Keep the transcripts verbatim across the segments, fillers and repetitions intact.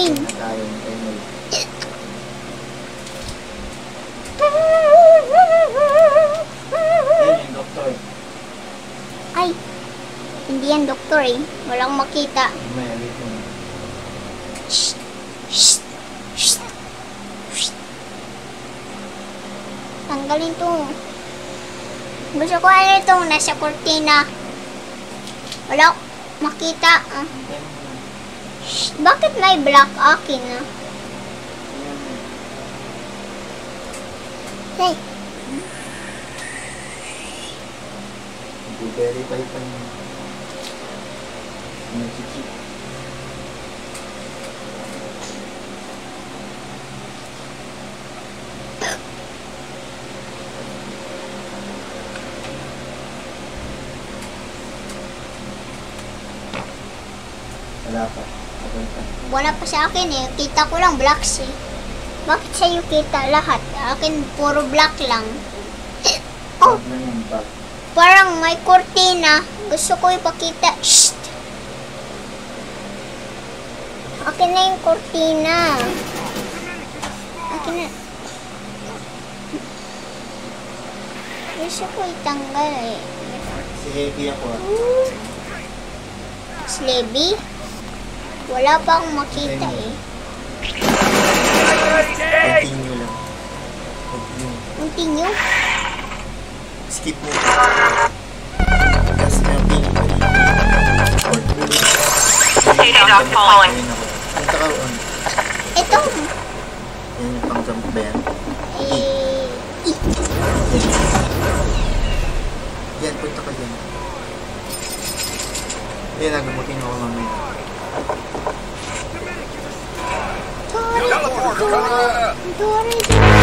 rin. Ay, hindi yan doktor eh. Walang makita. Shh. Shh. Shh. Shh. Tanggalin to. Gusto ko ano itong nasa kurtina. Wala makita. Ah. Shh. Bakit may black akin ah? Hey. I-verify pa yung nag-chip. Wala pa. Wala pa sa akin eh. Kita ko lang blacks eh. Bakit sa'yo kita lahat? Akin puro black lang. Oh! Parang may kurtina. Gusto ko ipakita. Shh! Akin na yung kurtina. Akin na. Gusto ko itanggal eh. Si Heavy ako. Slebby? Wala pa akong makita eh. Continue lang. Continue. Continue? Skip mo. Tapos na pinipili. Data dock falling. Punta ka on. Ito. Yan yung pang-jump ba yan? Eh... Yan, punta ka dyan. Yan, nagamutin ako mamaya. Dory, Dory, Dory.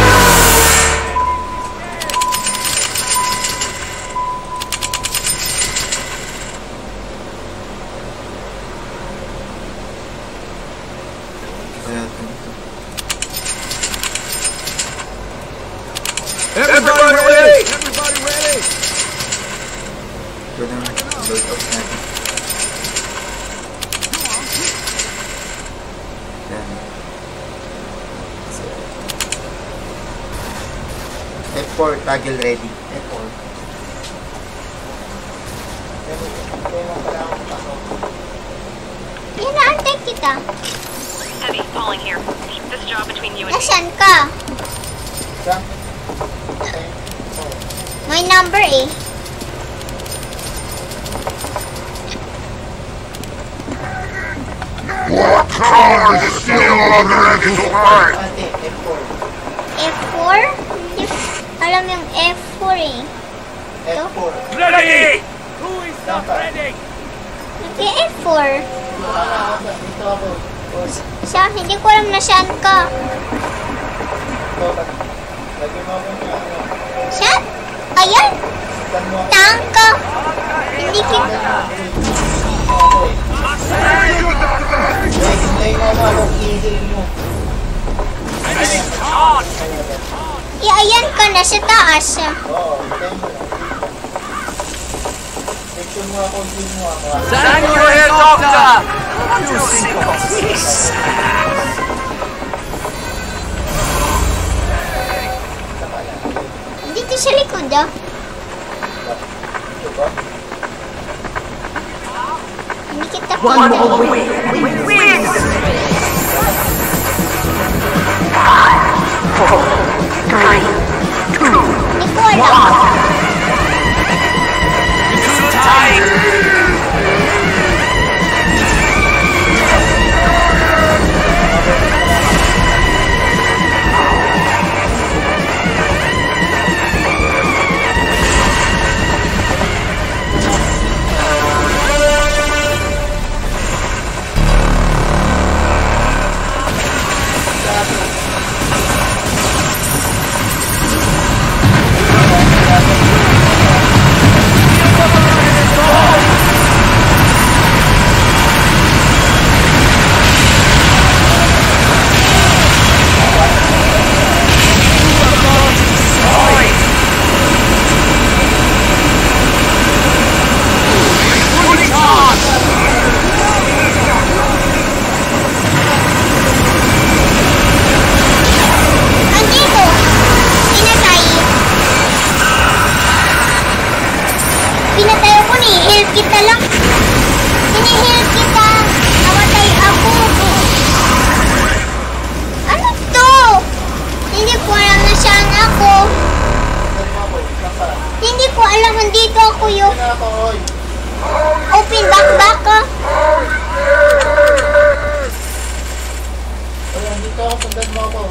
Everybody ready! Everybody ready! Ito na, load off natin. Yan. F four, toggle ready. F four. Inaantay kita. Heavy falling here. Keep this job between you and me. Nasaan ka? May number eh. What car is still on the way? F four. F four? Hindi alam yung F four eh. F four. Ready! Who is not ready? Okay, F four. Sa, hindi ko alam na saan ka. Saan? Ayan! Tangka! Hindi kita. Yeah, ayan ka na sa taas. Stand your head, doctor! Dito sa likod ah. Hindi kita One kita. more way, we win! Five, four, three, two, Hindi ko alam. too tight! Oh! pinatay ako ni heal kita lang. Ini-heal kita. Namatay ako. Ano to? Hindi ko alam na saan ako. Hindi ko alam, nandito ako yun. Open back back ka. Dito ako, sundan mo ako.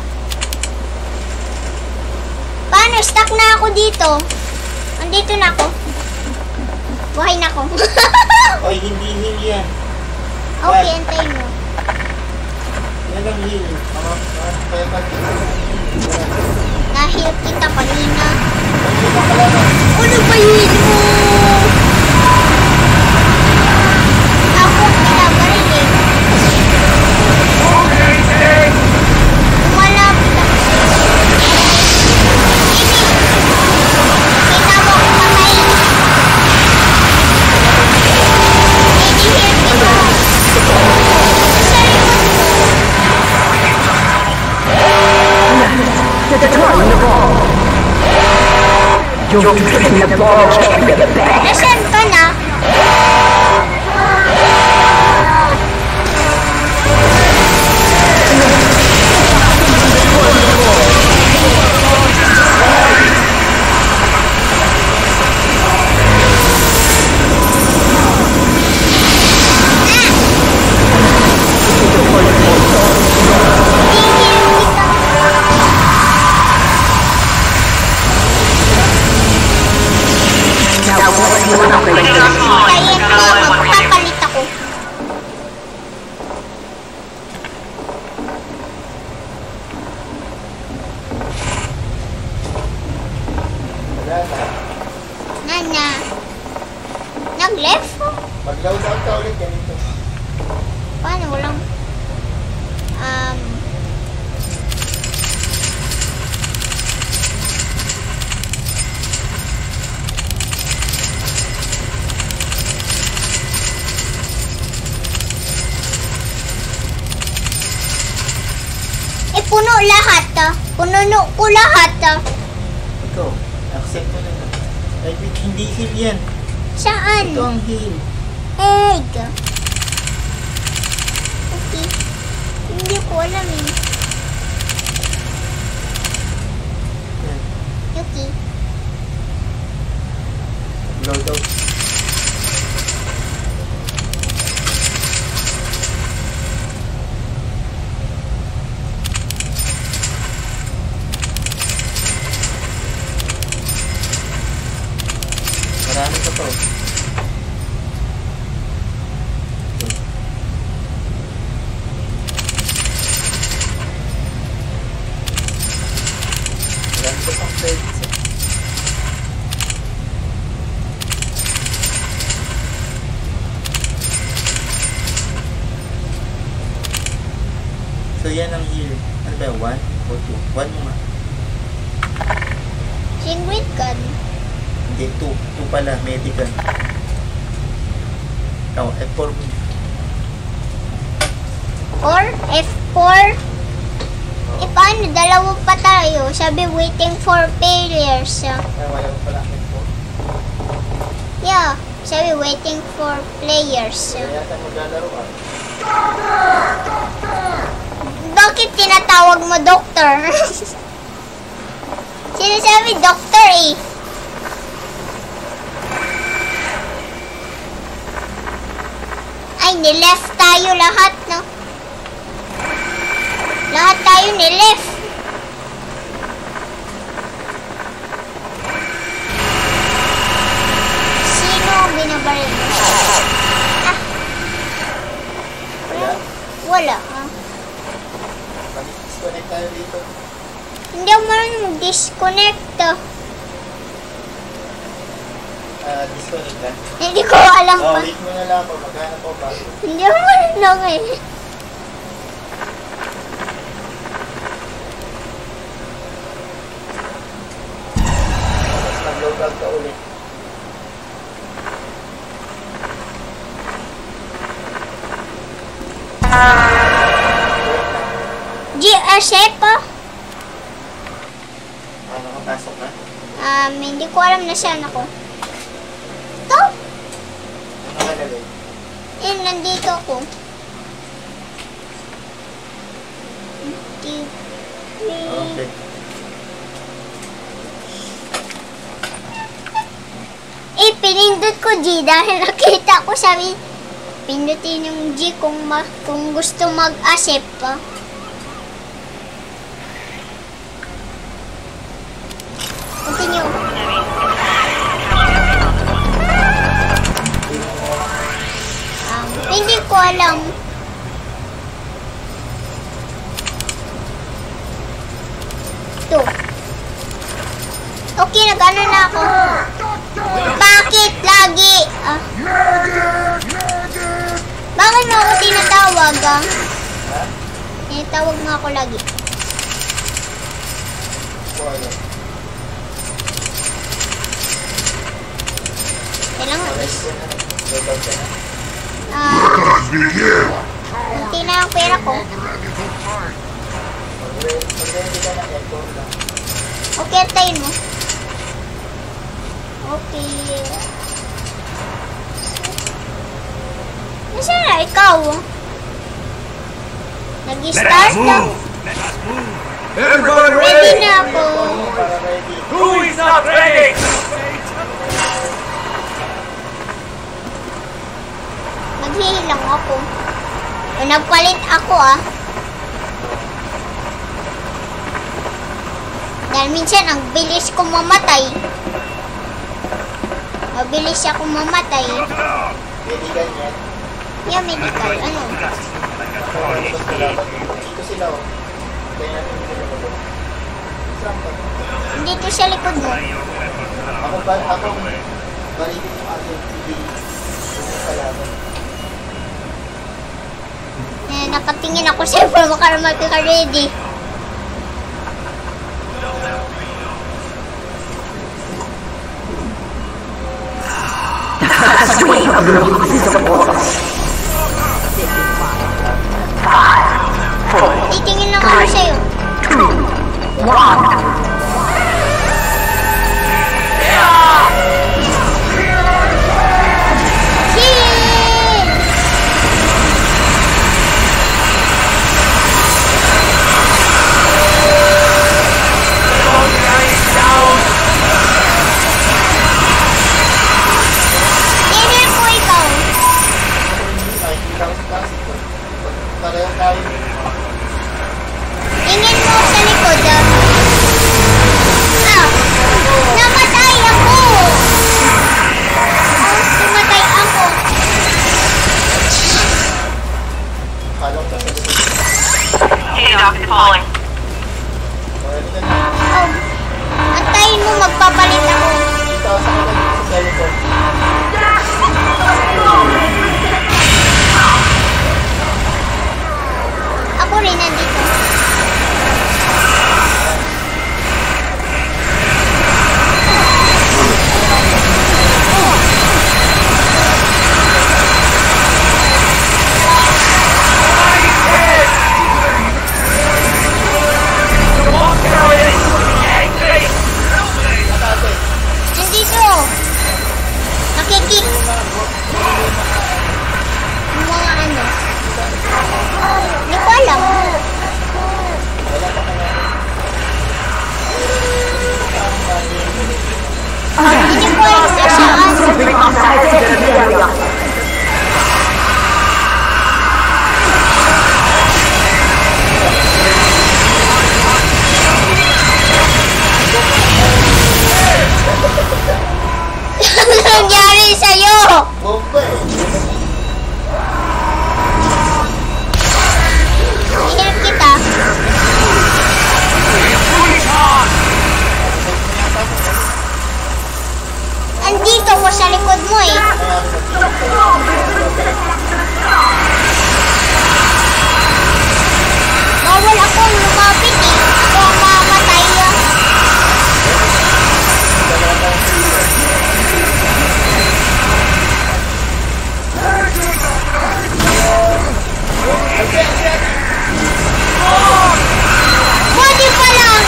Paano? Stuck na ako dito. Nandito na ako. Buhay na ako. Oy, hindi heal yan. Okay, antay mo. Yan ang heal. Mga, mga, kaya pa Na-heal kita kanina. Hindi pa pala na. Ano ba yun mo? Ako pinabaril eh. Umalapit ako. Ini. Kita mo ako patay. Ini-heal kita. Sa likod mo. You're destroying the ball. You're taking the ball to the back. Nasaan ka na? Hintayin mo, magpapalit ako. Wala na. Nana. Nag-left? Mag-load out ka ulit yan ito. Paano? Walang... Um... Eh, puno lahat ah. Pununo ko lahat ah. Ikaw, accept mo na na. Ay, wait, hindi heal yan. Saan? Ito ang heal. Egg. Okay. Hindi ko alam eh. Yan. Okay. Load out. Marami ka pa. Marami ka pang credits. So yan ang heal. Ano ba? One o two? One mo nga. Singwit gun. Hindi, two. Two pala. Medical. Oh, F four mo. Or F four. Eh paano? Dalawa pa tayo. Sabi waiting for failures. Ay, wala mo pala F four. Yeah. Sabi waiting for players. Kaya yata maglalaro ka. Bakit tinatawag mo doctor? Sinasabi doctor eh. Ay, nileft tayo lahat, no? Lahat tayo nileft. Sino ang binabaril mo? Ah. Wala. Wala, ah. Mag-disconnect tayo dito. Hindi ako marunong mag-disconnect. ah. Ah, disconnect lang. Hindi ko alam Oh, pa. wait mo na lang ako. Maghanap ako bago. Hindi ako marunong eh. Tapos mag-load out ka ulit. G R Seco? Ah, nakapasok na. Um, hindi ko alam na saan ako. Ito? Eh, nandito ako. Okay. Eh, pinindot ko G dahil nakita ko sabi, pindutin yung G kung, ma kung gusto mag-accept pa. Continue. Um, hindi ko alam. Ito. Okay, nag-ano na ako. Bakit lagi? Ah. Bakit mo ako tinatawag ah? Tinatawag mo ako lagi. Kailangan. Ah. Kunti na ang pera ko. Okay, tayo mo. Okay. Nasaan na ikaw? Nag-start ka? Ready na ako. Who is not ready? Maghihilang ako. O, nagpalit ako ah. Dahil minsan ang bilis ko mamatay. Mabilis ako mamatay. Medical yan. Yeah, medical. Ano? Dito sila oh. Kaya natin dito na ba? Saan ba? Dito sa likod mo. Ako ba? Ako balikin yung aking T V. Sa laban. Eh, nakatingin ako sa para makaramay ka ready. Swing of the releases of water. Five, four, Titingin lang ako sa'yo. two, one. Heal! Heal po ikaw. Ay, hindi ako sa plastic ko. Pareho tayo. Tingin mo sa likod ah. Ah! Namatay ako! Oh, namatay ako. Halong ka sa likod. Hey, Doc, it's falling. Pwede ka na. Oh, antayin mo magpapalit ako. Dito ako sa kanan sa cellphone. Ako rin nandito. Nandito. Nakikik. Yung mga ano. Hindi ko alam. Hindi ko alam na saan. Something outside the area. Ano nangyari sa'yo? Bomba eh. Ihirap kita. Andito ko sa likod mo eh. Bawal akong lumapit eh. Ito ang mamatay ah. Buti pa lang.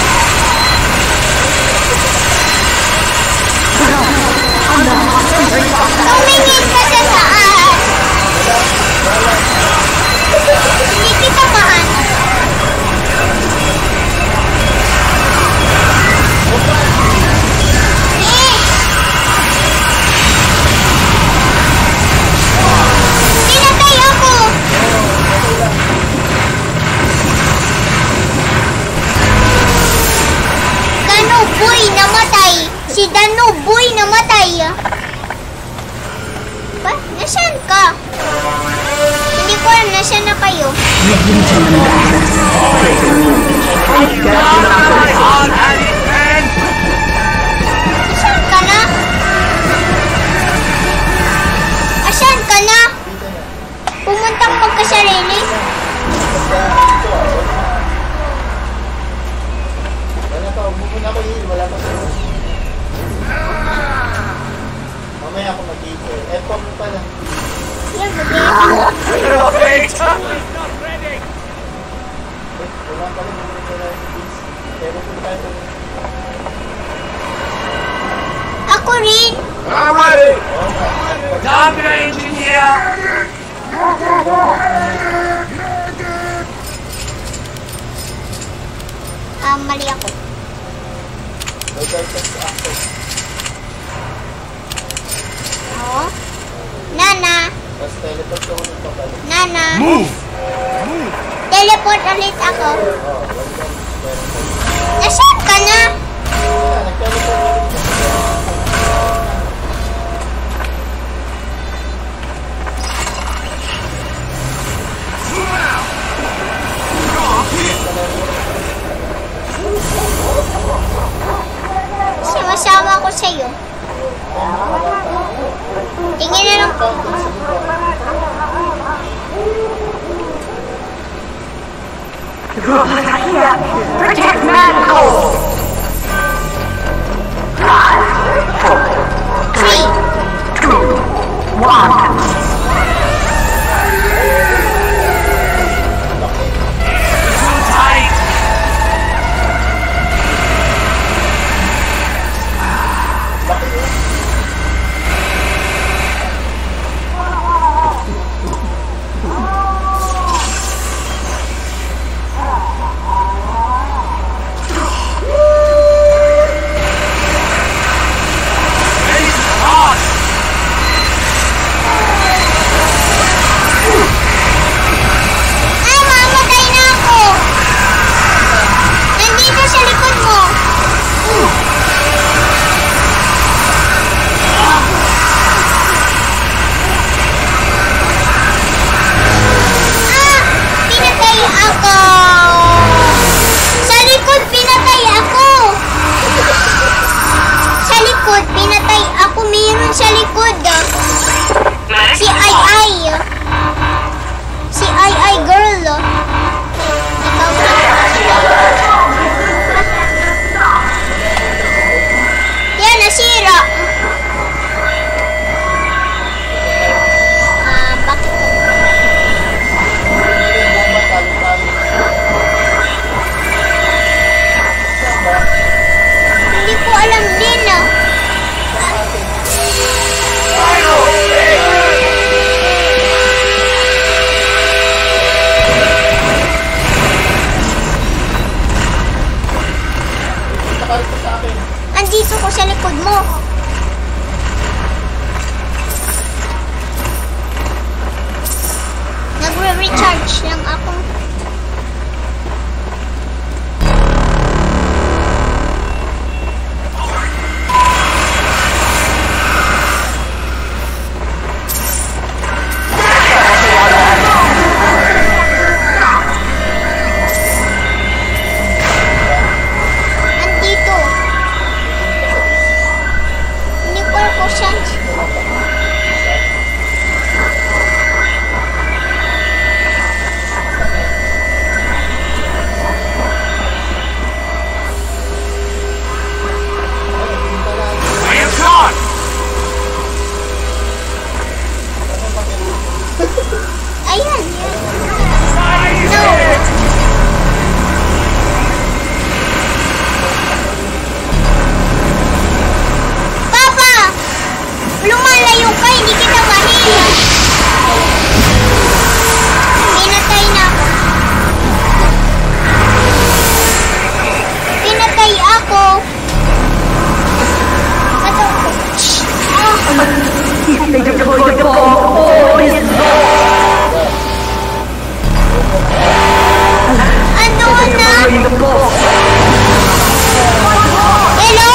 Tumingin ka sa taas. Wait! Wala pala yung Philippines. Pero kung tayo Ako rin. I'm ready! Down the engine here! Ah, mali ako. nag-test ako. Oo. Nana. Tapos teleport ko ulit pabalik. Nana. Move! Teleport ulit ako. Oo, wala lang. Nasaan ka na? Kaya, nag-teleport ulit ako. Sumasama ko sa'yo. Tingin na lang. The robots are here. Protect Manco. Five, four, Three. two, one. Too tight! Ay, mamatay na ako. Nandito sa likod mo. Ah! Pinatay ako. Sa likod, pinatay ako. Sa likod, pinatay ako. Mayroon sa likod. Medic, Si Ai Ai. Si Ai Ai girl. Ikaw na. Yan, nasira. Ah, bakit? Bomba, talo-talo. Hindi ko alam din ah. Nakalit ko sa akin. Andito ko sa likod mo. Nagre-recharge lang ako. Andito. Hindi ko alam kung saan. I am gone! Ayan, yan. No. Papa! Lumalayo ka, hindi kita mahila. Pinatay na ako. Pinatay ako. Ito. Shh. Ah. If they deploy the bomb, all is lost. Andoon na. Bring the bomb. Hello?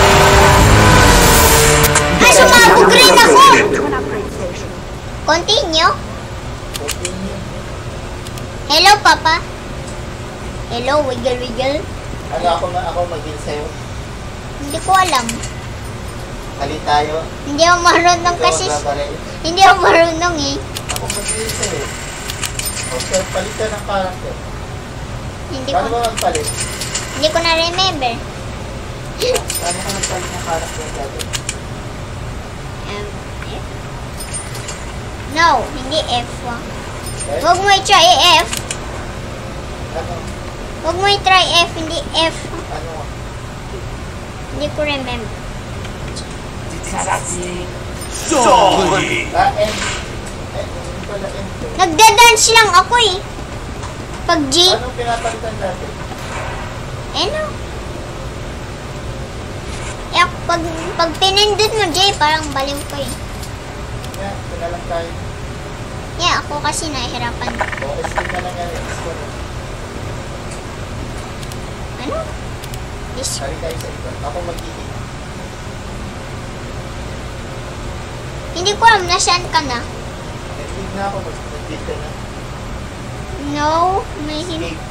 Ay, sumabog rin ako. Continue. Continue. Hello, Papa. Hello, wiggle wiggle. Ano ako na ako mag-heal sa'yo? Hindi ko alam. Halit tayo. Hindi ako marunong Ikaw kasi. magbabaril. Hindi ako marunong eh. Ako mag-heal sa'yo. Okay, palit ka ng character. Hindi Paano ko, ba magpalit? hindi ko na-remember. Paano ka magpalit ng character dati? Um, F? No, hindi F. Huwag mo i-try F. Ano? Huwag mo i-try F, hindi F. Ano? Hindi ko remember. Sorry. Ah, N. N. Hindi pala N to. Nagda-dance lang ako eh. Pag G. Anong pinapalitan natin? Ano? Eh, pag, pag pinindot mo J, parang baliw ko eh. Yan, ito na lang tayo. Yeah, ako kasi nahihirapan. O, escape na lang yan. Escape na. Ano? This. Sari tayo sa iba. Ako mag-i-hit. Hindi ko alam nasaan ka na. Nag-hit na ako. Mag-hit ka na. No, may hindi. Escape.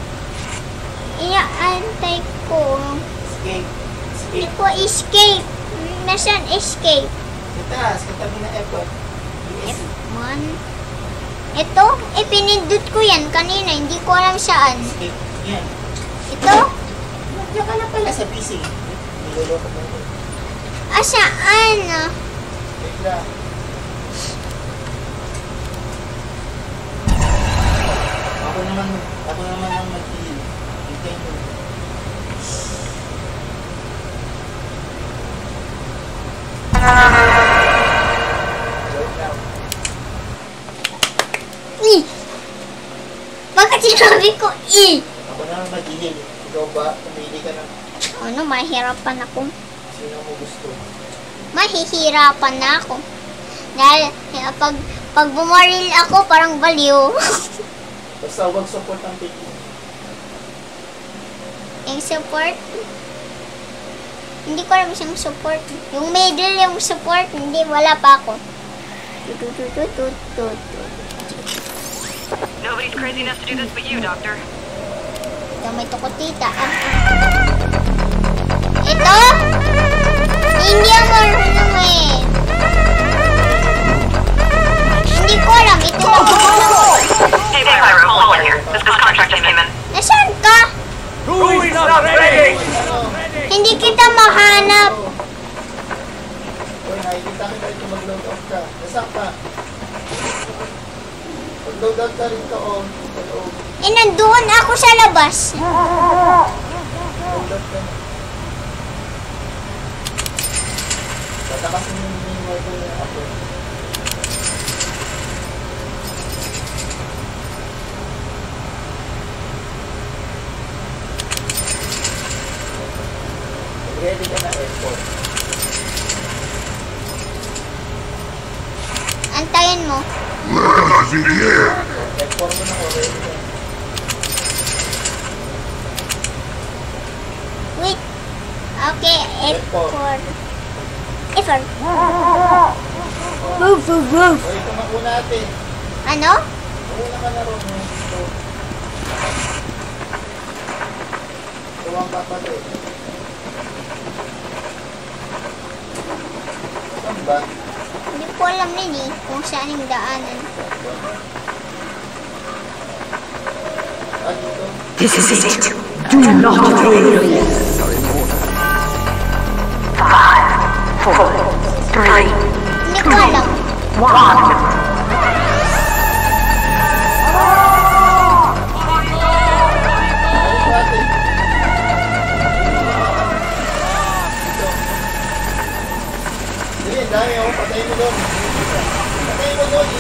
Iaantay ko. Escape. Hindi Escape. ko escape. Nasaan escape? Sa taas, katabi na F one. F one. Ito? Eh, pinindot ko yan kanina. Hindi ko alam saan. Escape. Yan. Ito? Nandiyan ka na pala sa P C. Niloloko mo ko. Ah, saan? Ah? Wait lang. Ako naman, ako naman ang mag-heal. Hintay mo. Joke lang. I! Bakit sinabi ko I? Ako naman mag-heal. Ikaw ba? Pumili ka ng Ano, mahirapan ako. sino mo gusto. Mahihirapan na ako. Dahil eh, pag, pag bumaril ako, parang baliw. Basta huwag support ang P T. Yung support, hindi ko alam siyang support. Yung middle, yung support, hindi, wala pa ako. Tutututututut. Nobody's crazy enough to do this but you, Doctor. Gamay to ko, tita. Ah, ah. Ito? Hindi ako marunong eh. Hindi ko alam. Ito lang ako. Hey, Pyro, calling here. This, this contract just came in. Nasaan ka? Who is not ready? Hindi kita mahanap. Uy, nakikita kita ito mag-load off ka. Nasaan ka? Mag-load out ka rin ka o. Mag-load Eh, nandoon ako sa labas. out ka na. Tatakasin yung mini-mobile na ako. Ready ka na airport. Antayin mo. Where's in the air? Airport mo na ko, ready ka. Wait. Okay, effort. Effort. Move, move, move. O, ito na una natin. Ano? Una ka na ron. Ito. Ito ang papatay. Saan ba? Hindi ko alam din eh kung saan yung daanan. Ah, dito. This is it. Do not fail. Five, four, three, Hindi ko alam. one. Ano natin? Dito. Sige, dami ako. Patayin mo doon. Patayin mo doon.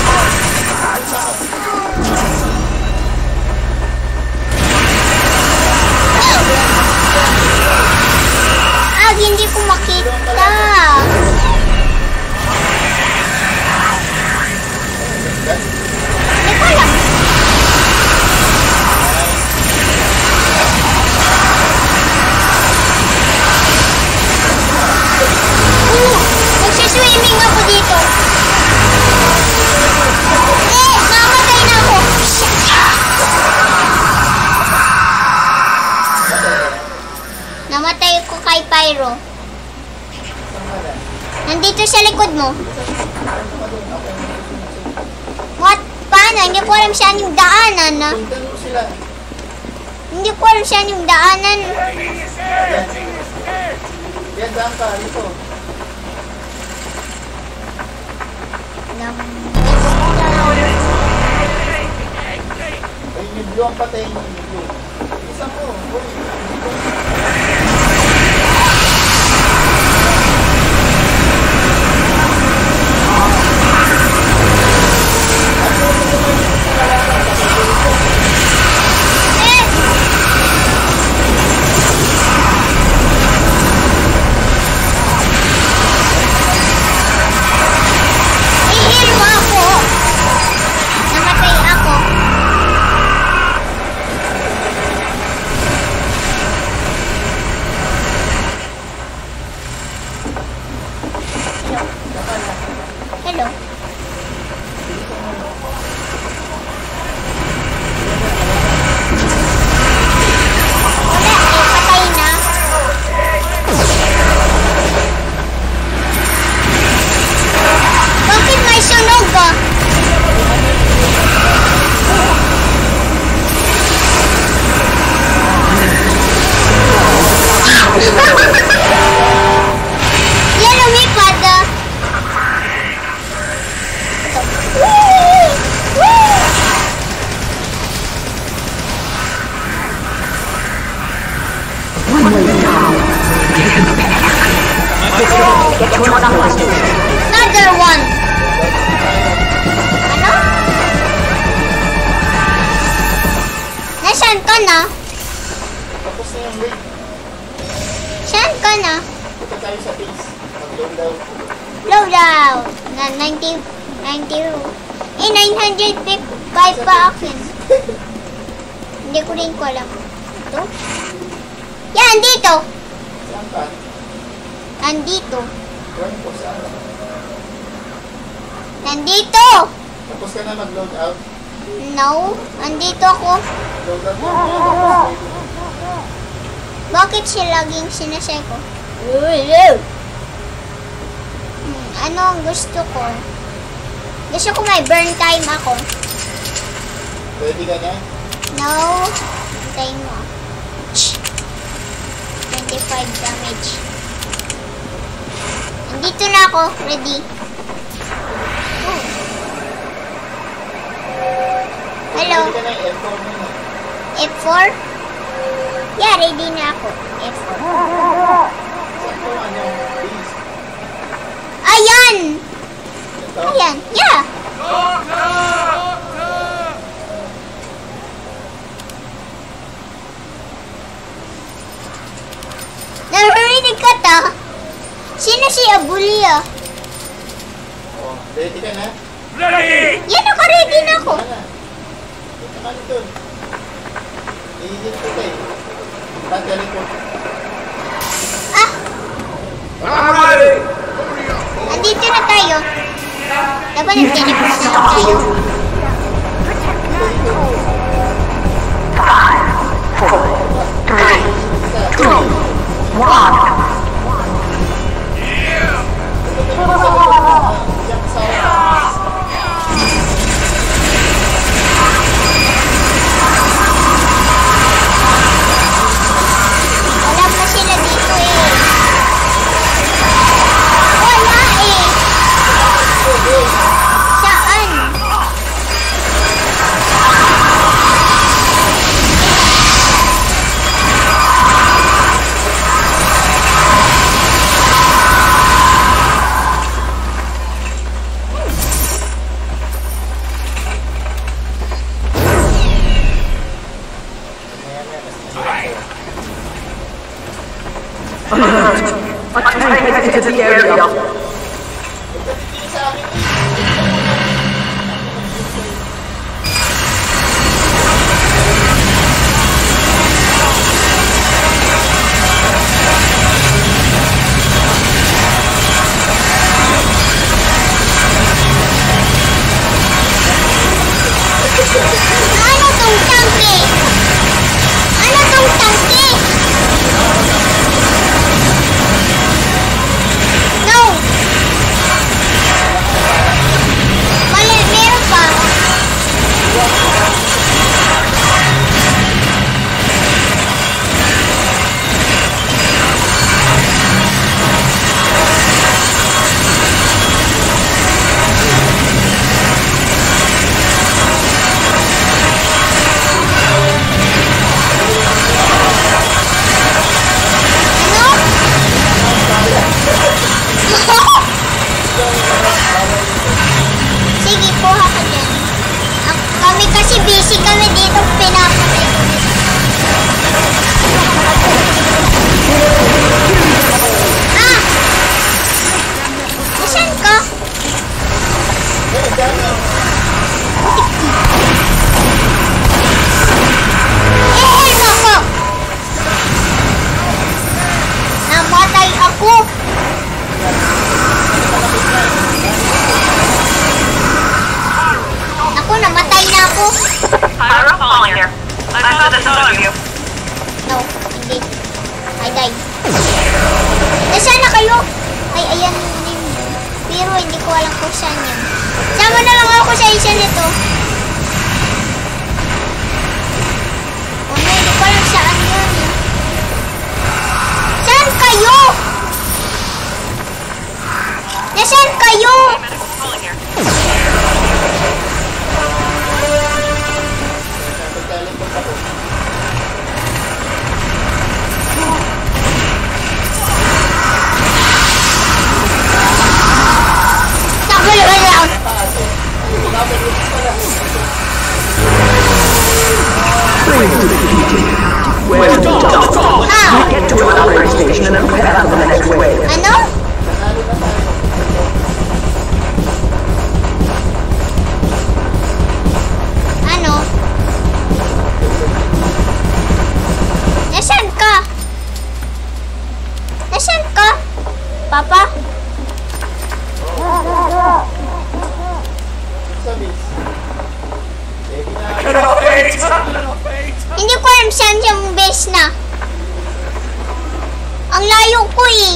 Ah, hindi ko makita. Hindi ko alam. Uh, nagsiswimming ako dito. Eh, namatay na ako. Namatay ko kay Pyro. Nandito sa likod mo. What? Paano? Hindi ko alam saan yung daanan. Ah. Puntan mo sila. Hindi ko alam saan yung daanan. Yan, saan ka? Dito. Nam- ang patayin mo. Isa mo. Uy. I-heal mo ako. Namatay ako. Hello. Hello. Wala eh, patay na. Bakit may sunog ba? Yan, lumipad ah. Woo! Woo! Another one. Ano? Nasaan ka na? Tapos na yung wave. Saan ka na? Punta tayo sa base. Mag-load out. Load out. Na ninety, ninety, eh nine hundred fifty-five pa akin. Hindi ko rin ko alam. Ito? Yan, dito. Saan ka? Nandito. Run po saan? Nandito. Tapos ka na mag-load out. No. Nandito ako. Load out na. Bakit siya laging sinasay ko? Hmm, ano ang gusto ko? Gusto ko may burn time ako. Ready ka na? No. Time mo. twenty-five damage. Nandito na ako. Ready. Oh. Hello. Ready ka na yung F four mo na. F four? Yeah, ready na ako. F four. Saan ko ano? Base. Ayan! Ito? Ayan. Yeah! Narinig ka ta? Sino si Abulia? Oh, ready ka na? Ready! Yan, naka-ready na ako. Ano? Punta ka nito. Iigil ko tayo. Pag-teleport. Ah! I'm ready! Andito na tayo. Dapat nag-teleport na lang tayo. Wala pa sila dito eh. Wala eh. Saan? Attention to the area. Ano tong tangke? Ano tong tangke? No! Mali, meron pa. sige, kuha ka dyan. Ak kami kasi busy kami dito, pinapatay ko dito. Ah! Nasaan ka? Eh, nako! Namatay ako! Ako, namatay na ako. Pyro falling here. I saw this out of you. No, hindi. I died. Nasaan na kayo? Ay, ayan din. Pero hindi ko alam kung saan yun. Sama na lang ako sa isa nito. Oh no, hindi ko alam saan yun. Saan kayo? Nasaan kayo? Medical falling here. Takbo naman lang. Well done. Ah, Get to another station and prepare for the next wave. ano? Ano? Nasaan ka? Nasaan ka? Papa? Hindi ko alam saan yung base na. Ang layo ko eh.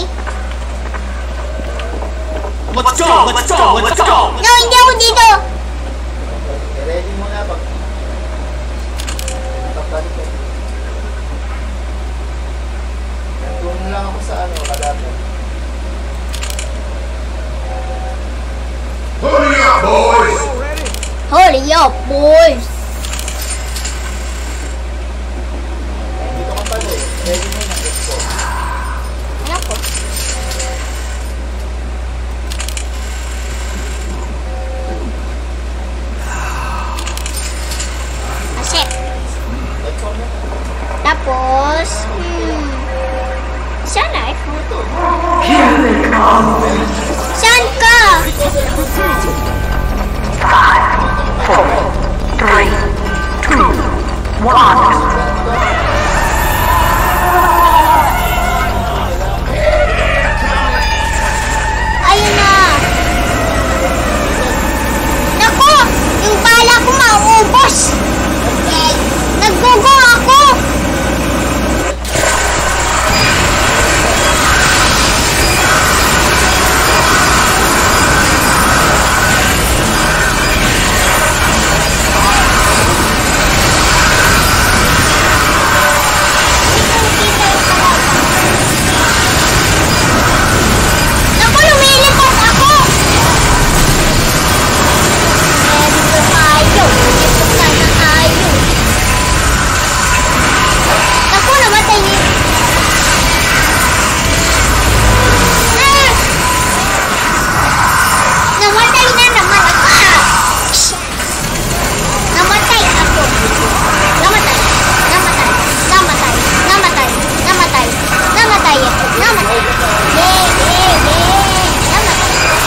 Let's go! Let's go! Let's go! No, hindi ako dito. Ready mo na pag... Kapatid ko. Nandun lang ako sa ano, kadato. Hurry up, boys! Hurry up, boys. Dito ka pala eh. Ready mo na, let's go. Ano ko? Kasi, Let's go na. tapos, hmm, sana eh. Here they come. Saan ka? Five, four, three, two, one. Ayun na. Naku, yung bala ko mauubos. Naggugo ako. Naku, lumilipot ako. Eh, dito tayo. Dito sana tayo. Naku, namatay yun. Ah! Namatay na naman ako. Ah! Namatay ako. Namatay. Namatay. Namatay. Namatay. Namatay. Namatay ako. Namatay. Yeah, yeah, yeah. Namatay.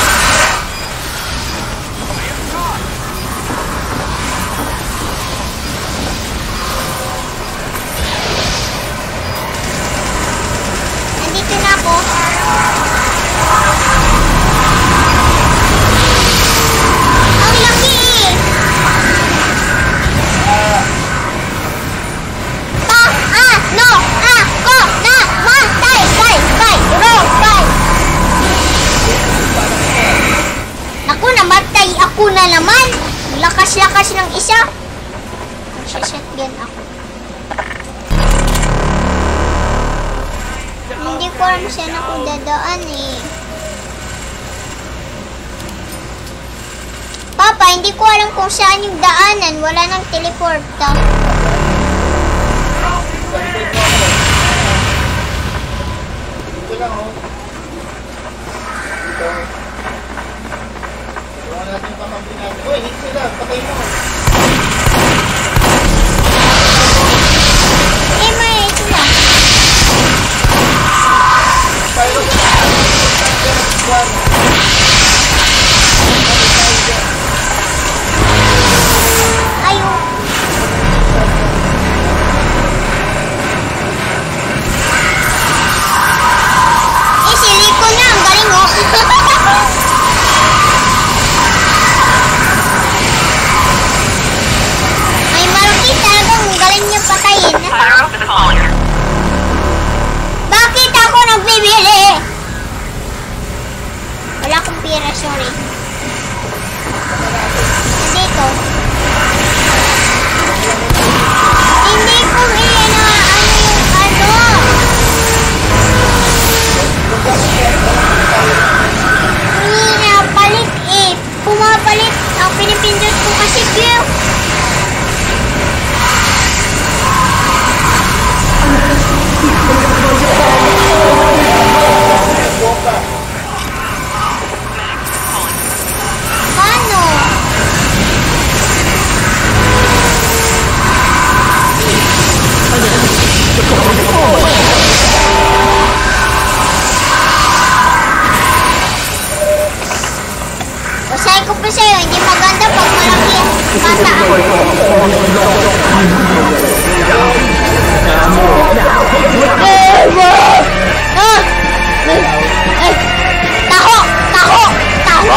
Nandito na ako. Ang laki eh. Pa, ah, no, ah, ko, na, ma, tay, tay, tay, ro, tay. Naku, namatay ako na naman. Lakas-lakas ng isa. Magsashotgun ako. Hindi ko alam saan ako dadaan eh. Papa, hindi ko alam kung saan yung daanan. Wala nang teleporta. Dito lang oh. Dito. Gawa natin yung pakampi natin. hit sila. Patay mo. Eh, may ito lang. Tayo ka na. Ayun. Eh, si Rico na. Ang galing, oh. May Maruki talagang galing niya patayin. Fire up is calling here. Bakit ako nagbibili? Wala akong pira, sorry. Nandito. Hindi ko iyan na ano yung ano. Hindi na palit eh. Pumapalit. Ang pinipindot ko kasi Q. Paano? Usay ko pa sa'yo, hindi maganda pag malaki ang bata ako. Ah! Eh, taho! Taho! Taho!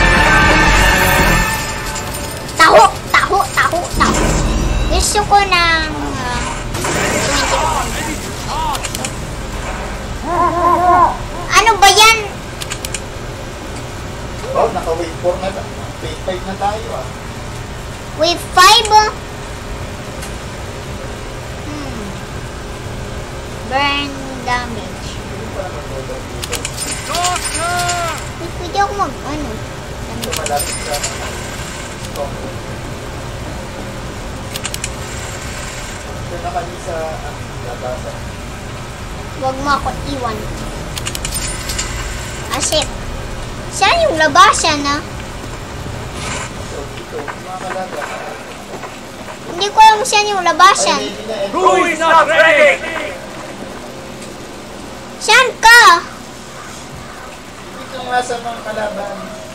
Taho! Taho! Taho! Taho! Gusto ko ng uh, ano ba yan? Oh, naka-wave four na. Wave five na tayo ah. Wave five? Hmm. Burn damage. Uy, pwede ako mag, ano? Ito malapit sa stone. Ito nakalisa ang labasan. Huwag mo ako iwan. Asip. Saan yung labasan, ha? So, dito, mga kalaga. Hindi ko alam saan yung labasan. Ay, ready na eh. Who is not ready? Saan ka? Dito nga sa mga kalaban.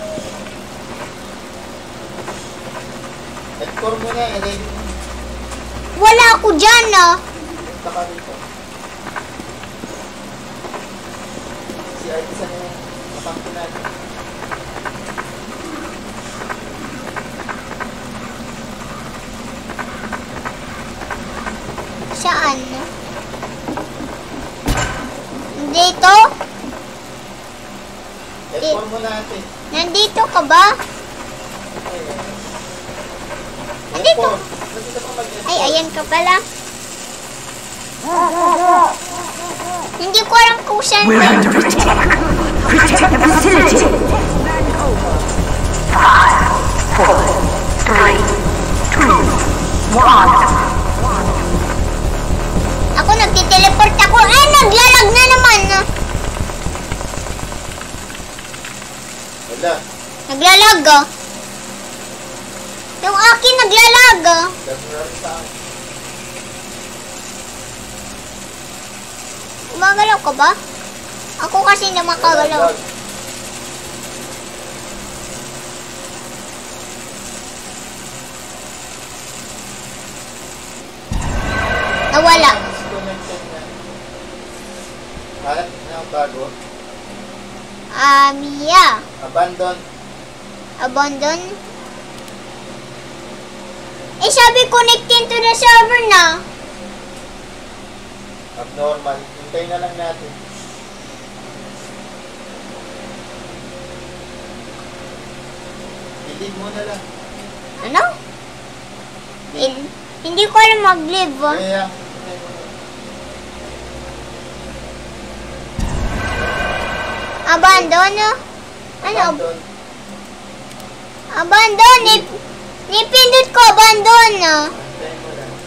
Headcore mo na eh, ready mo. Wala ako dyan, ha? Punta ka dito. Si Artisan na yung kapangko natin. Saan? Dito? Headcore mo natin. Nandito ka ba? Nandito. Headcore. Nandito ka mag-headcore. Ay, ayan ka pala. Hindi ko alam kung saan. We're under attack. Protect the facility. Five, four, three, two, one. Ako nagtiteleport ako. Ay, naglalag na naman. Wala. Naglalag, ah. Yung akin naglalag, ah. Gagawin sa akin. Gumagalaw ka ba? Ako kasi na makagalaw. Nawala. Disconnected na. Hanap na ang bago. Um, yeah. Abandon. Abandon. Eh, sabi connecting to the server na. Abnormal. Hintayin na lang natin. Delete mo na lang. Ano? In- hindi ko alam mag-live. ah. Kaya, Abandon? ah? Ano? abandon. Abandon? Nip nipindot ko abandon. ah. Hintayin mo lang.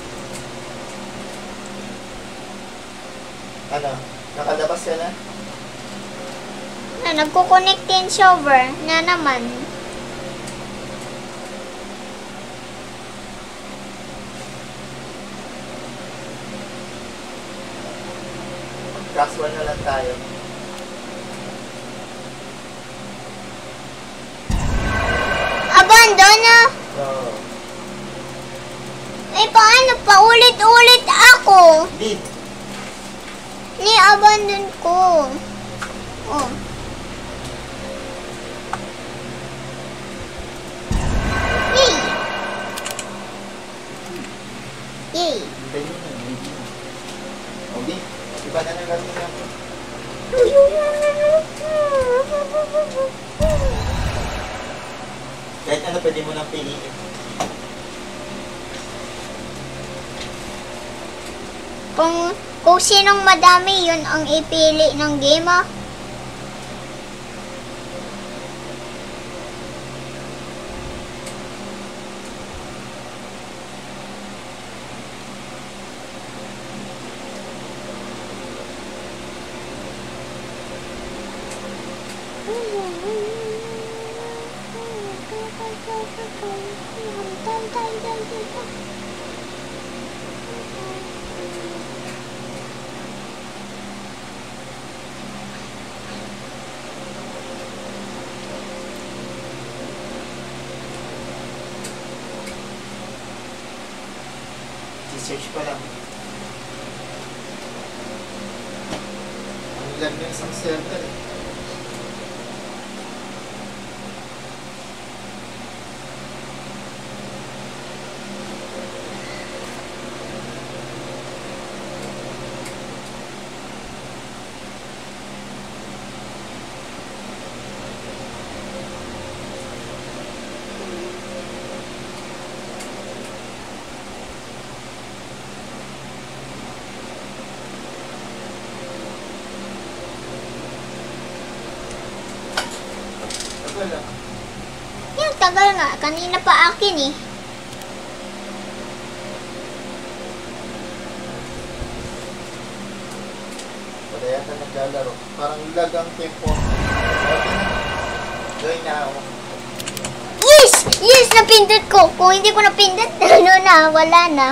Ano? Nakalabas ka na? Na, nagko-connect din server na naman. Casual na lang tayo. Abandon na? So, Eh, paano pa? Ulit-ulit ako. lead. Ni-abandon ko. Oh. Yay! Yay! Hintay nyo na, lead nyo. Okay, iba na lang kami na. Kahit ano pwede mo nang piliin. Kung, kung sinong madami, yun ang ipili ng game, ah. Search pa lang. Ang lag ng isang server eh. Wala. Yung tagal nga. Kanina pa akin eh. Wala yata naglalaro. Parang lag ang tempo. Okay na. Join na ako. Yes! Yes! Napindot ko! Kung hindi ko napindot, ano na, wala na.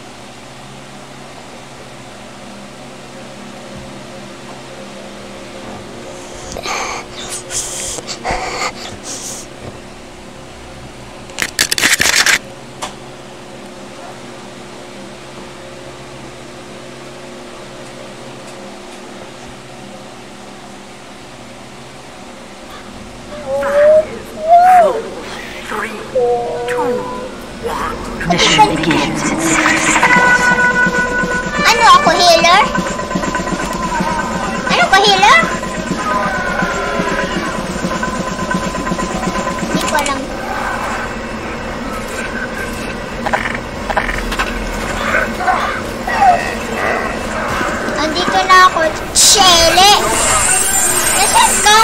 Mission begins in six seconds. Ano ako, healer? Ano ko, healer? Hindi ko alam. Andito na ako. Shele! Nasaan ka?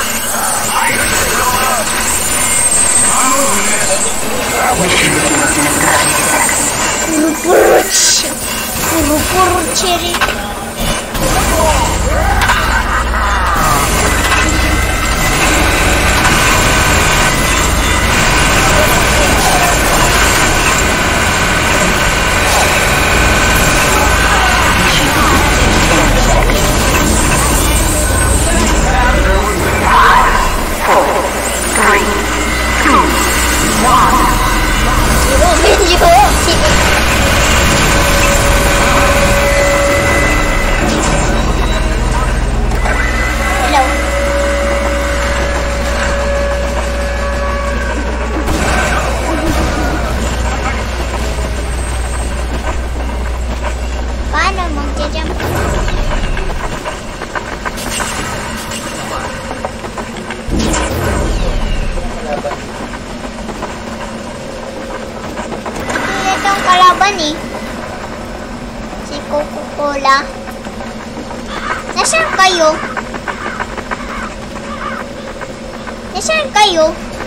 Puro-puro-ch. Puro-puro-chiri. Eh. Si Coca-Cola. Nasaan kayo? Nasaan kayo?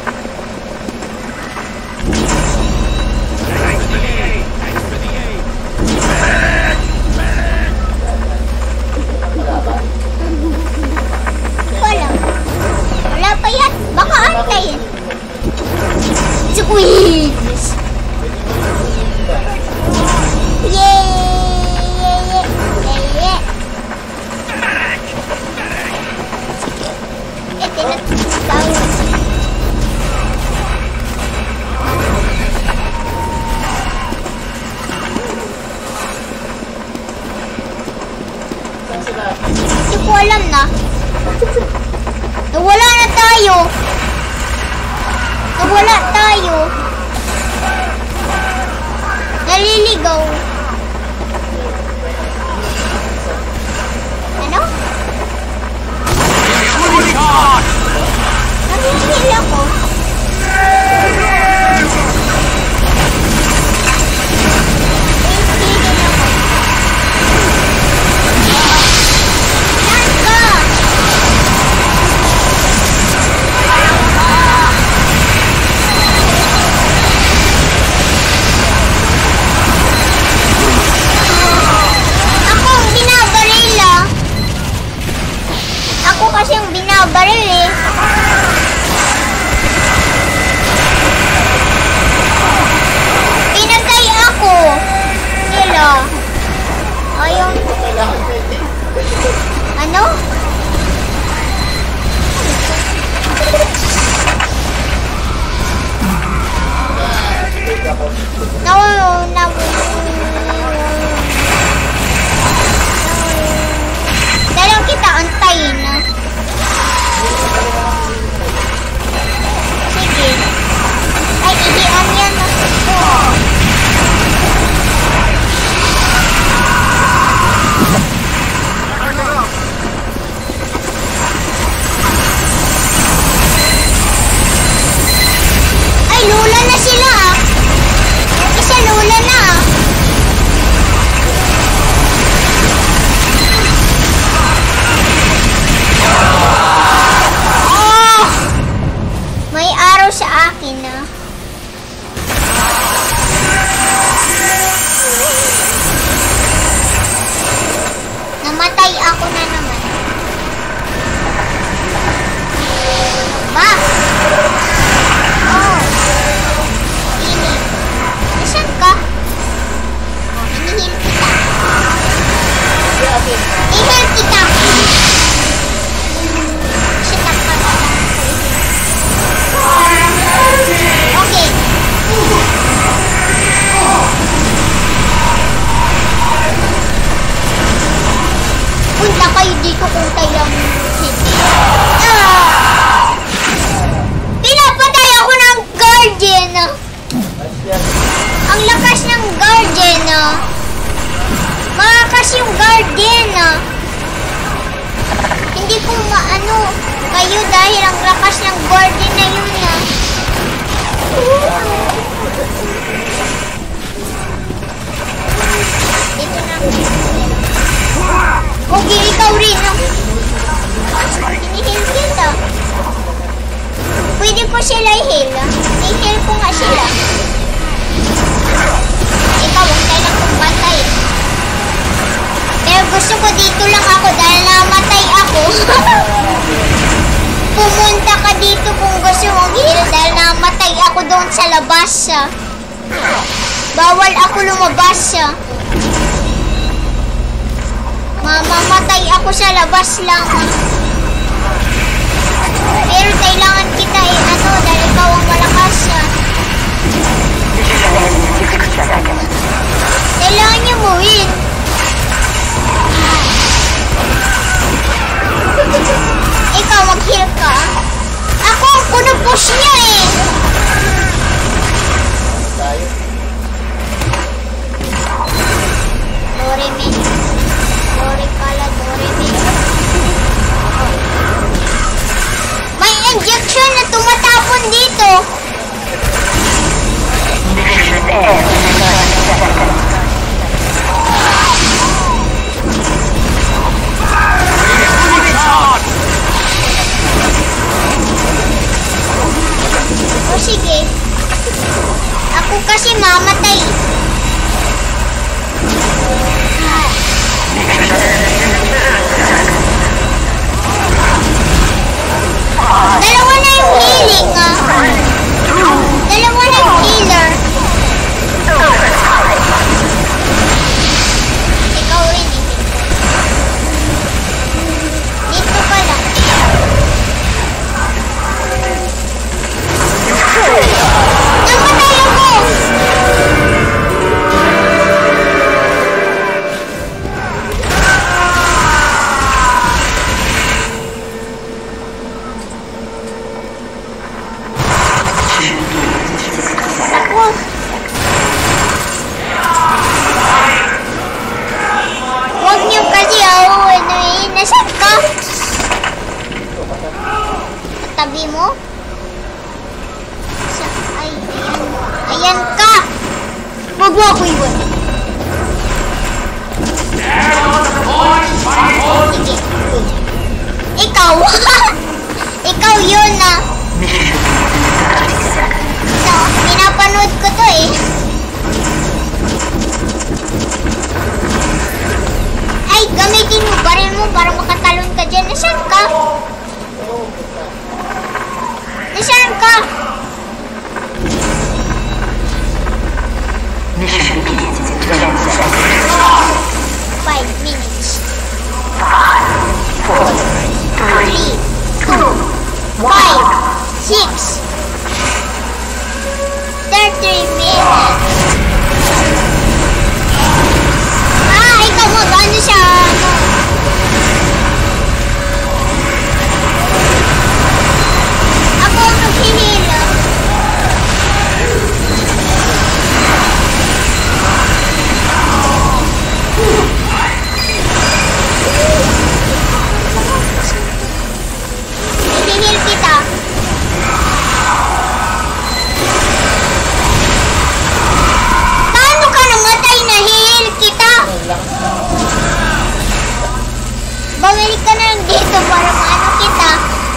Wala. Wala pa yan. Baka antayin. Squeeze! Yay! Yay! Yay! Yay! tayo. Naliligaw. Ano? Nalihil ako. Ako kasi yung binabaril eh. Pinatay ako nila. Ayun. Ano? No, no, Dalang kita antayin na. Sige. Ay, ihian yan na. Ay, lula na sila ah. Isa lula na ah. May araw sa akin na. Namatay ako na naman. Ba? Oh. Ini. Nasaan ka? Oh, hinihil kita. Ihil kita. Sitak ka na. Okay. Punta kayo dito kung kailang hindi. Ah! Pinapatay ako ng guardian. Ang lakas ng guardian. Malakas yung guardian. Hindi ko maano kayo dahil ang lakas ng guardian na yun na. Dito na. Okay, ikaw rin. Hinihil kita. Pwede ko sila i-heal. I-heal ko nga sila. Ikaw, huwag tayo lang kumpatay. Pero gusto ko dito lang ako dahil namatay ako. Pumunta ka dito kung gusto mong heal dahil namatay ako doon sa labas. Bawal ako lumabas. Mamamatay ako sa labas lang. Pero kailangan kita eh, ano, dahil ikaw ang malakas. Kailangan niya mo win. Ikaw mag-heal ka. Ako ang puno-push niya eh. Doremi. Dori pala, Doremi. May injection na tumatapon dito. O sige. Ako kasi mamatay. Dalawa na yung healing ah. Dalawa na yung healer. Ikaw rin eh. Dito ka lang. Namatay ako! Ay, ayan. Ayan ka! Huwag mo ako iwan. Sige. Ikaw! Ikaw yun ah! So, pinapanood ko to eh. Ay, gamitin mo baril mo para makatalon ka dyan. Nasaan ka? Nasaan ka? Five minutes. Three, two, five, six, thirty minutes. Ah, ikaw mo, ano siya? Ano? Ako ang naghihila. Hihil kita. Paano ka namatay na hihil kita? Bumalik ka na lang dito para maano kita.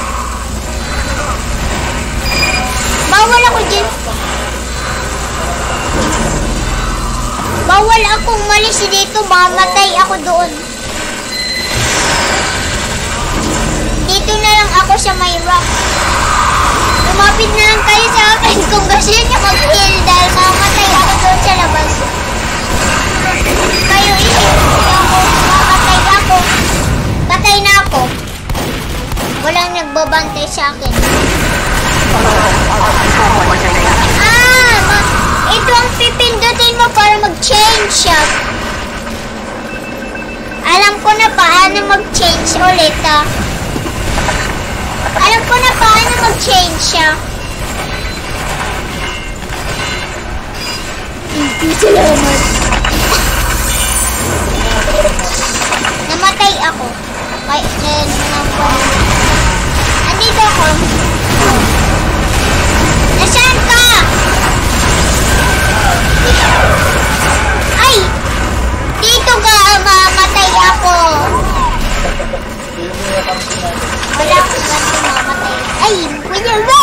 Bawal ako dyan. Bawal akong malis dito. Mamatay ako doon. Dito na lang ako sa may rock. Lumapit na lang kayo sa akin kung gusto niyo mag-heal dahil mamatay ako doon sa labas. Kayo i-heal ako. Mamatay ako. Patay na ako. Walang nagbabantay sa akin. Ah! Ma ito ang pipindutin mo para mag-change siya. Alam ko na paano mag-change ulit ah. Alam ko na paano mag-change siya. Hindi salamat. Namatay ako. Kaya, then, andito ako. Nasaan ka? Ay! Dito ka, mamatay ako. Wala akong ganito mamatay. Ay! Wala ba?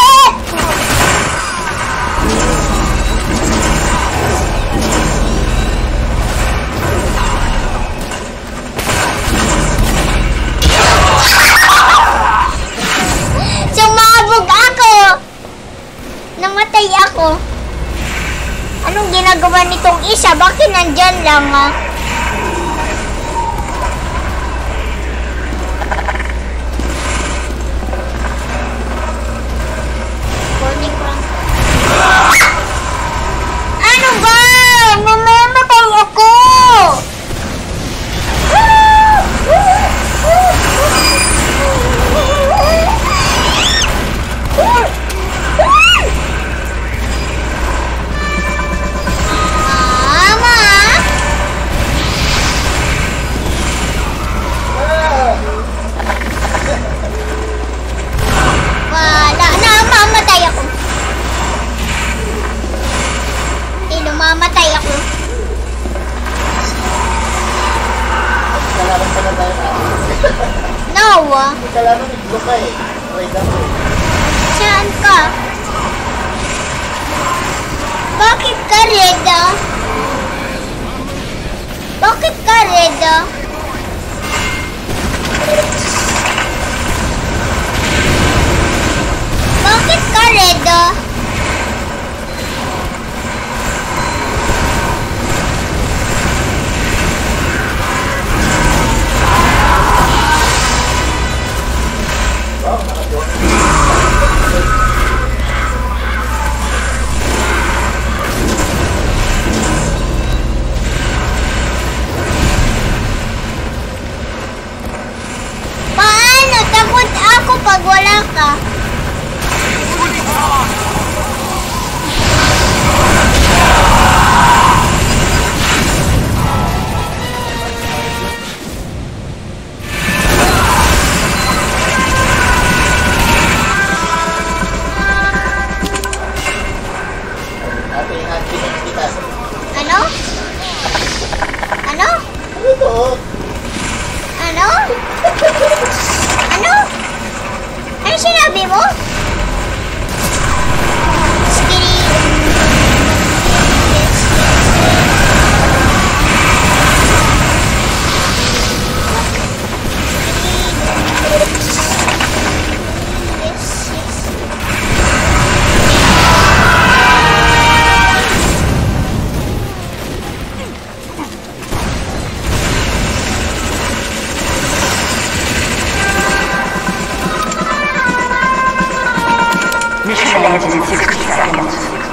Sumabog ako! Namatay ako. Anong ginagawa nitong isa? Bakit nandyan lang ah? Ano ba? Namamatay ako! Mama! Wala na, mamatay ako. Mamatay ako. Kalaban pala tayo na. No. Kalaban ito ka eh. Wait ako. Saan ka? Bakit ka red ah? Bakit ka red ah? Bakit ka red ah? Paano? Takot ako pag wala ka. sixty seconds.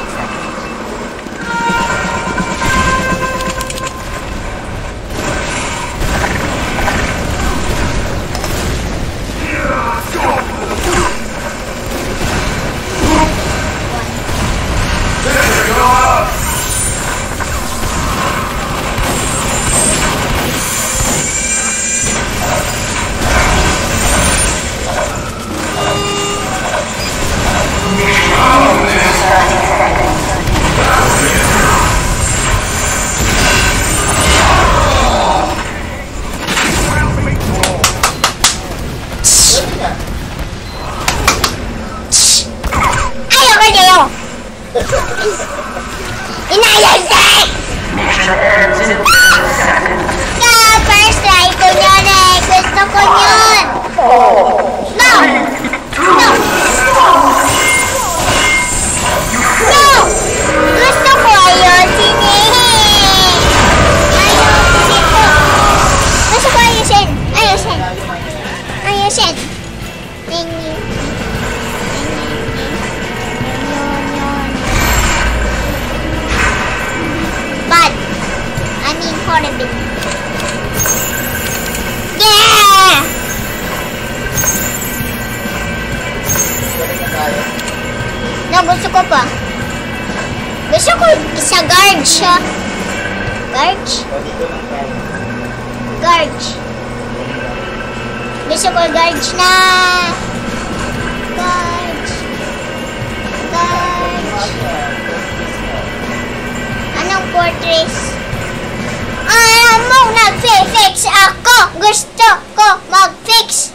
Inayos eh! Ah, first try ko yun eh. Gusto ko yun. No! No! No! Gusto ko ayusin eh. Ayusin ito. Gusto ko ayusin. Ayusin. Ayusin. Thank you. Bad. I mean horrible. Yeah! No, gusto ko pa. Gusto ko sa guard siya. Guard? Guard. Gusto ko guard na. Guard. Guard. Anong fortress? Ayaw mo nag-fix ako. Gusto ko mag-fix.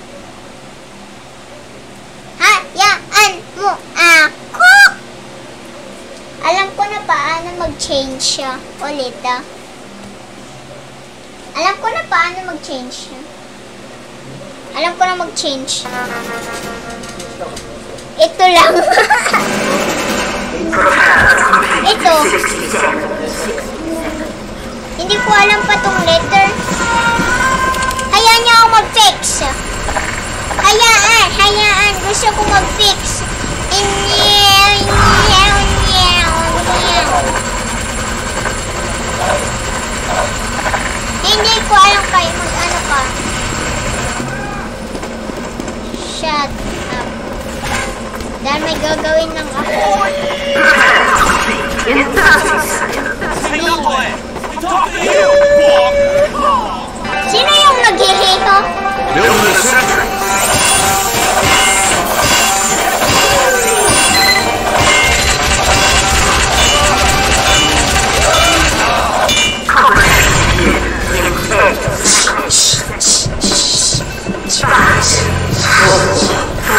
Hayaan mo ako. Alam ko na paano mag-change siya ulit ah. Alam ko na paano mag-change siya. Alam ko na mag-change. Ito lang. Ito. Hindi ko alam pa tong letter. Hayaan niya ako mag-fix. Hayaan, hayaan. Gusto ko mag-fix. Inyaw, inyaw, inyaw, inyaw. Hindi ko alam kayo mag-ano ka. Shut up. Dahil may gagawin ng ako. Sino yung naghihiho? Build the center.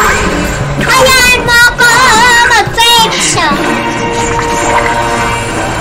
Hayaan mo ako mag-fix!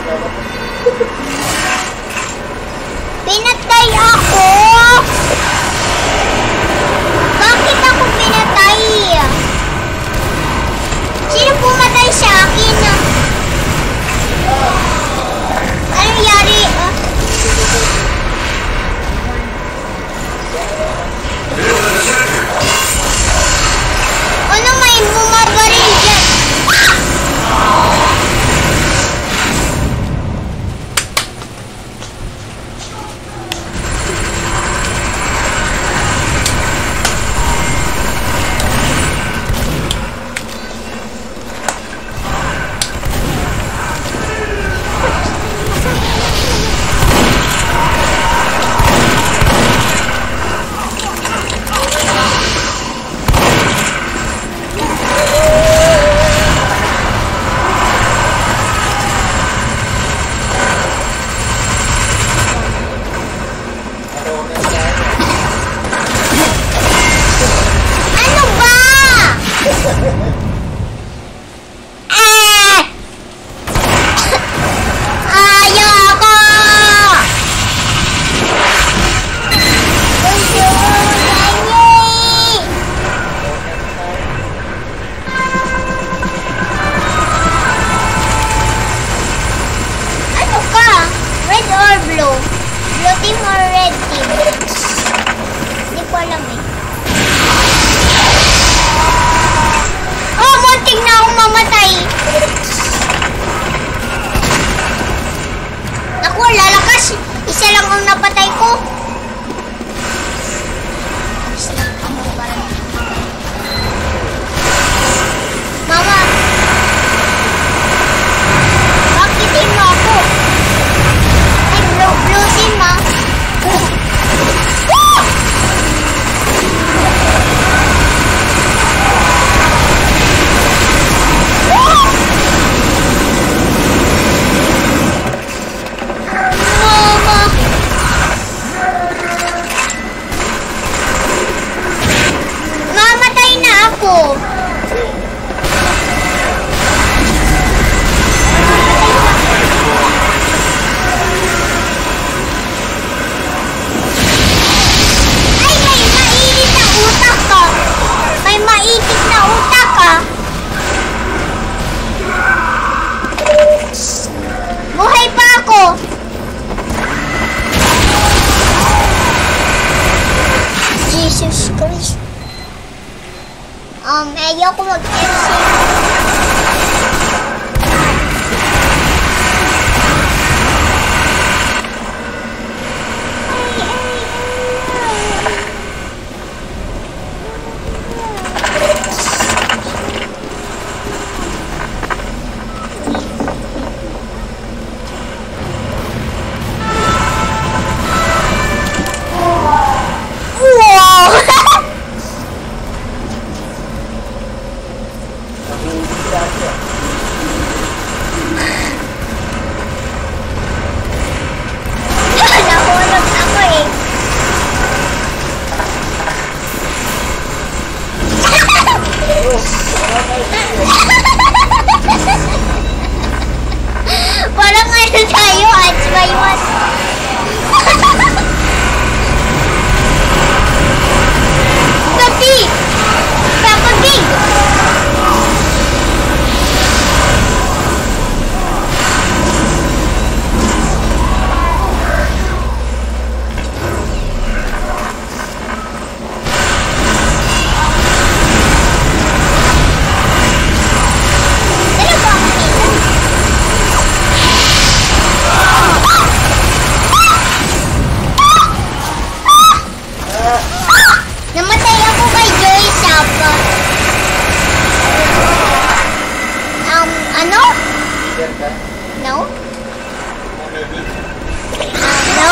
Pinatay ako! Bakit ako pinatay? Sino pumatay sa akin? Ano nangyari? Ah? Ano may bumabaril dyan? Um, ayoko mag-exit. Parang ano tayo, Alzheimer's. Papi! Papa Big! Namatay ako kay Joy Sapa. Um, ano? No? Uh, no?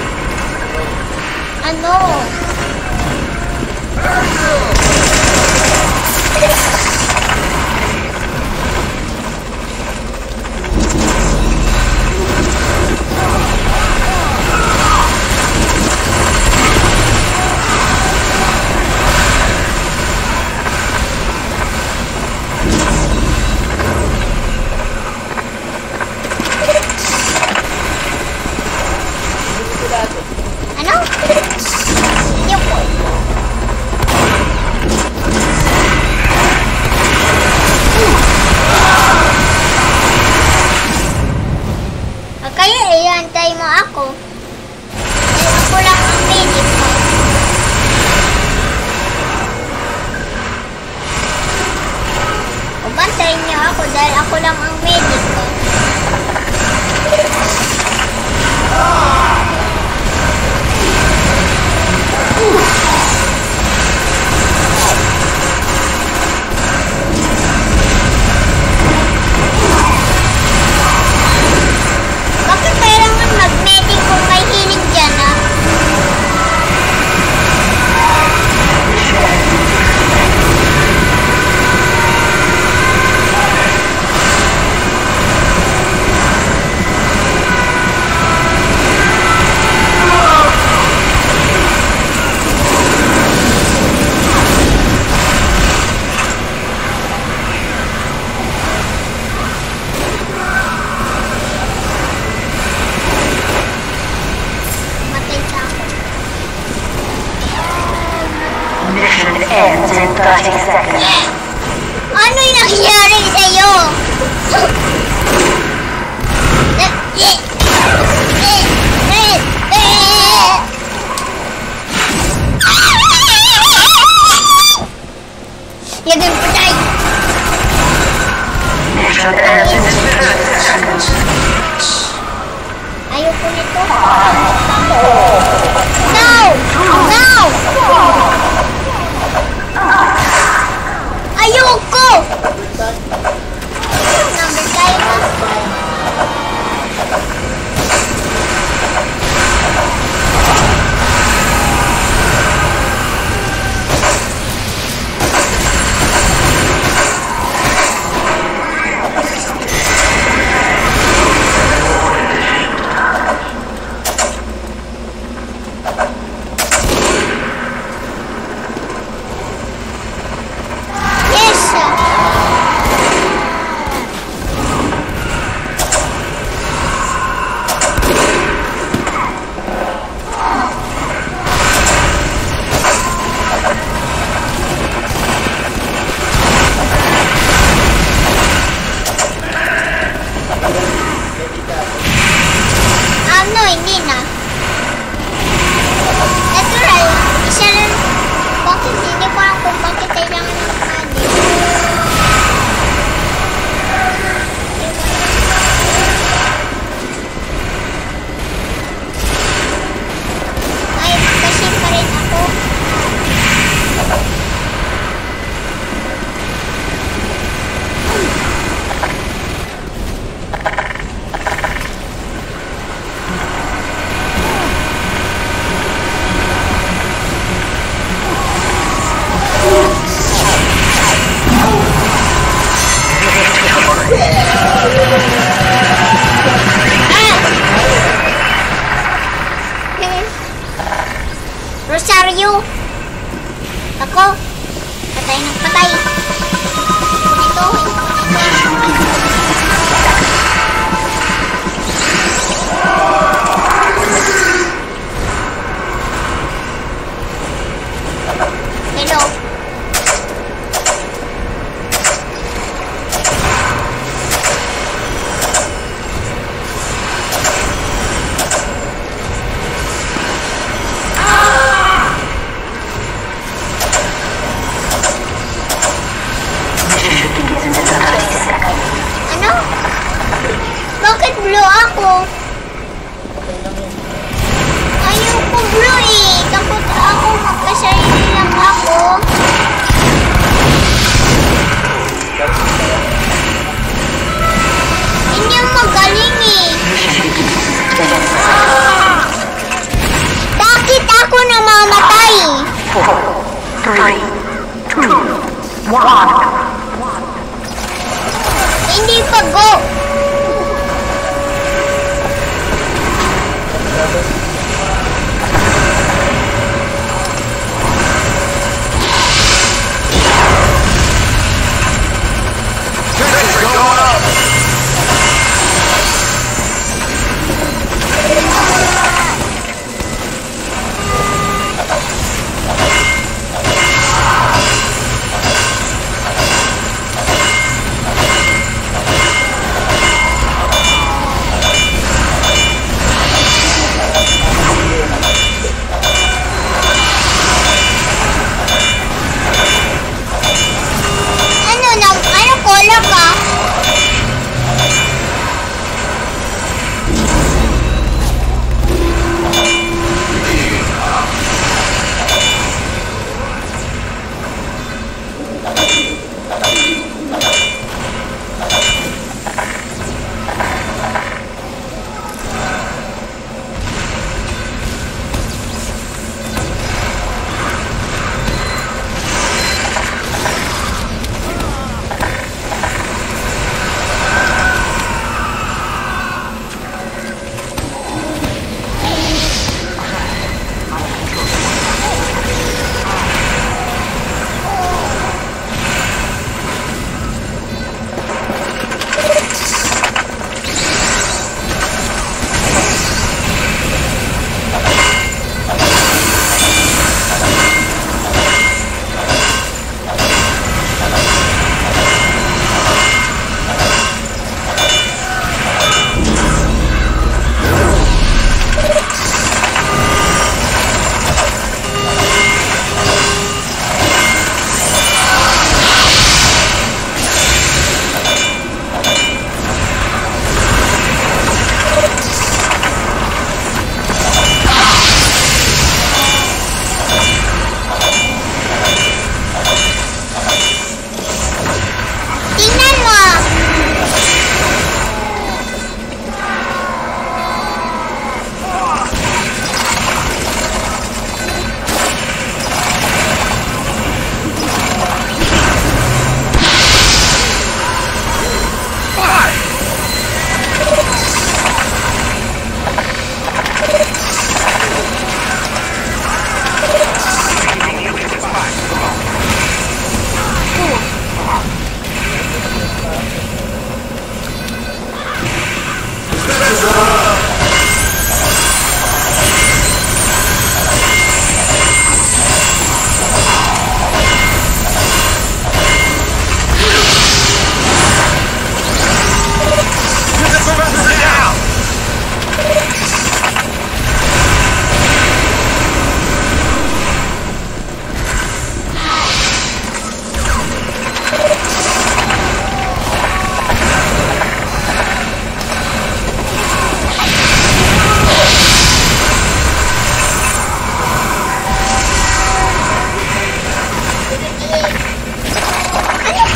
Ano? dahil ako lang ang medic. Bakit kailangan mag-medic kung may healing dyan, ha? Mission ends in thirty seconds. Ano yung nangyari sa'yo? Yagan patay! Mission ends in thirty seconds. Ayoko nito. No! No! Ayoko! Number five na. Ano, hindi na. Natural, isa lang. Bakit hindi ko alam kung bakit kailangan ng money. Ay, kasi pa rin ako. Rosario! Ako! Patay ng patay! Ito! Hello! Ano? Bakit blue ako? Ayaw ko blue eh. Takot ako magkasarili lang ako. Hindi magaling eh. Bakit ako namamatay? Four, three, two, one. Hindi pa go.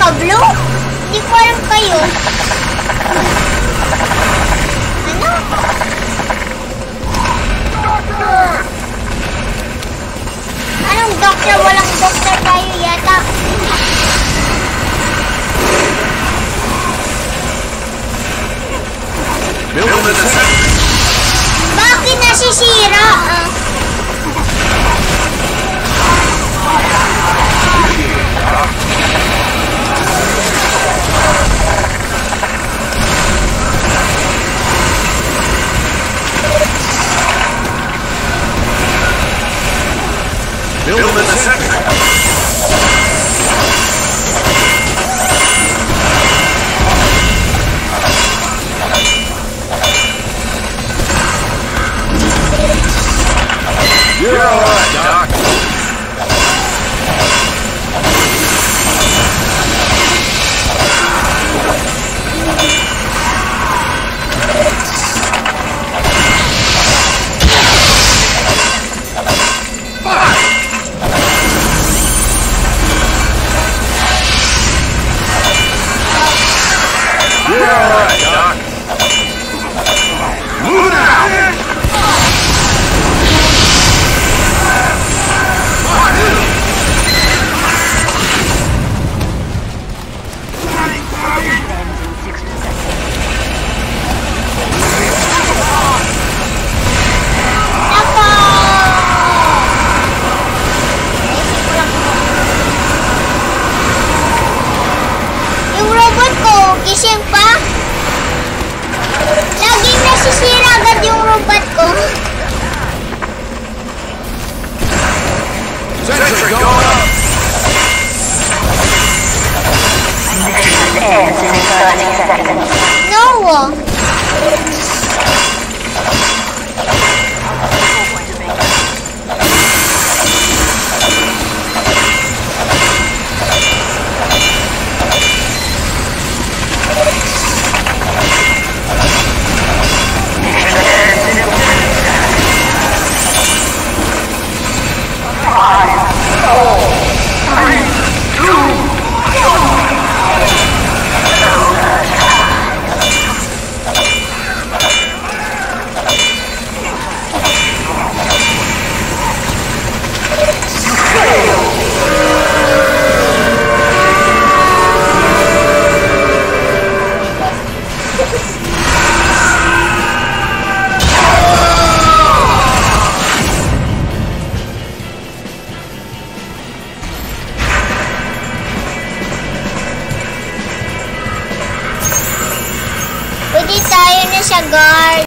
Pablo? Hindi ko alam kayo. Ano? Anong doktor? Walang doktor tayo yata. Bakit nasisira? Ah. Build the sector. You're all right, Doc. You're all right, Doc. Move out! Yung robot ko, gising pa? Laging nasisira agad yung robot ko. Sentry going up! Mission ends in thirty seconds. No. Pwede tayo na sa guard.